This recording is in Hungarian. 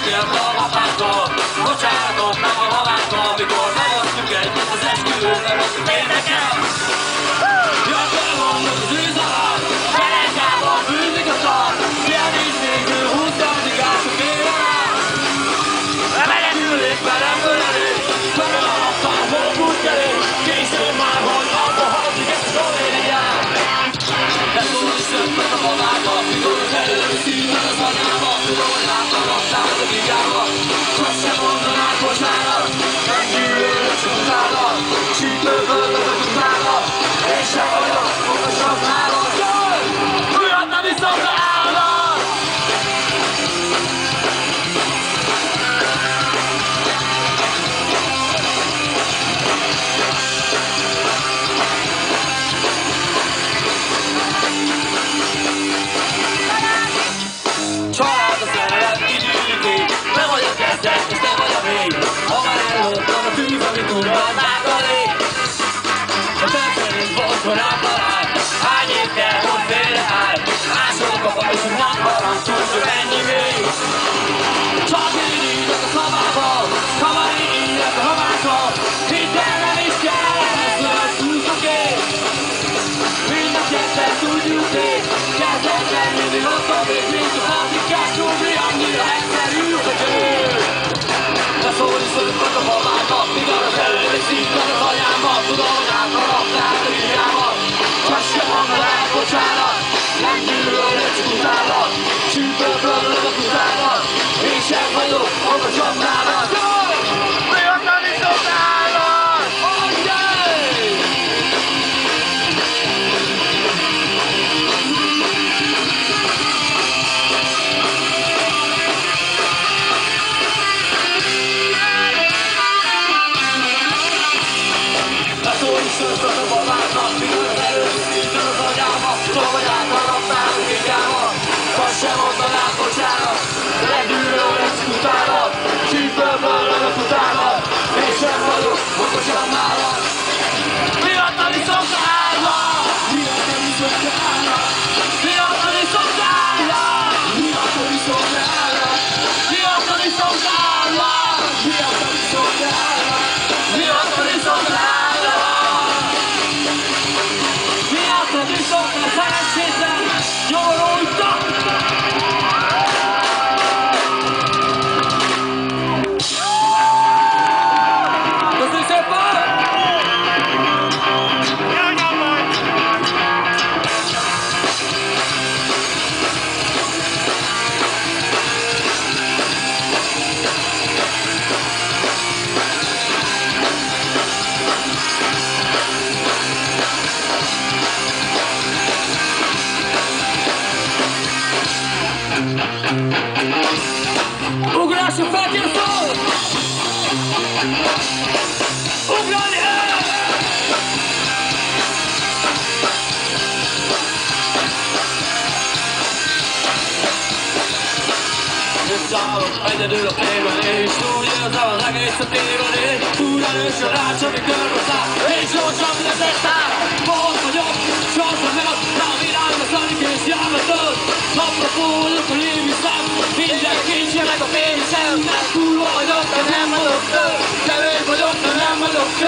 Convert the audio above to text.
Beszéltél a apától, bocsánatot meg a mamától, mikor megöttük egyet az esküvőn, nem az én nekem. Jöttél mondod az űzalat, Ferencában fűzik a szar, ilyen nincs végül, húzta az igások éve rám. Meggyűlik velem ölelés, velem alattam a hókút elé, későn már, hogy abba hagyjuk ezt a szlovéniát. De szól is szöntnek a babába, mikor az előszívben az anyába, tudom, hogy láttalaptál a vigába, azt sem mondanád bocsánat, meggyűlölök utának, sípőből lövök utának, én sem vagyok, okosabb nálad. Jaj! Újat nem iszom be állat! Család a szerelem, így ülünk így, nem vagy a kezdet, és nem vagy a vég. Ha már elloptam a tűz, amit urrad át a lég. A percszerint volt korán talán, hány év kell, hogy félreállj. Másolok a baj, hogy nem parancsol, hogy ennyi még. Csak én írok a szavával, kamar én írok a havákkal. Hidd el, nem is kell, ezzel szúszok én. Mind a ketten tudjuk én, kezdett lenni rosszabb és mint a paprikás csúbli, annyira egyszerű, hogy ő. De szól is szöntök a babának, mikor az előre szívben az anyámba, tudom, hogy átharaptál a vigába. Azt sem mondanád bocsánat, nem gyűlölök csak utálak, csípőből lövök utálak, én sem vagyok, okosabb nálad. Miért nem iszom nálad? Annyej! Szöntök a babának, mikor az előszívben az anyába, tudom, hogy átharaptál a vigába. Azt sem mondanád bocsánat, leggyűlölök csak utálak, csípőből lövök utálak, én sem vagyok, okosabb nálad. Miatt nem iszom állat! Miatt nem iszom állat! Miatt nem iszom állat! Miatt nem iszom állat! Miatt nem iszom állat! Miatt nem iszom állat! Miatt nem iszom állat! Miatt nem iszom a szerencsétlen nyomorultak! Köszönjük szépen! Ugrásra fel kell szól! Ugrálni el! Összeállok egyedül a félben, és úgy érzem az egészet tévedni. Úgy erősen rácsom, mi körbeszáll, és gyorsan lezettál. Volt vagyok, s az a miatt, rám irányba szarik és járvetőd. Napra fúljuk a léviszem, minden kincse meg a pénzem. Túl vagyok, de nem vagyok tőle, kevés vagyok, de nem vagyok tőle.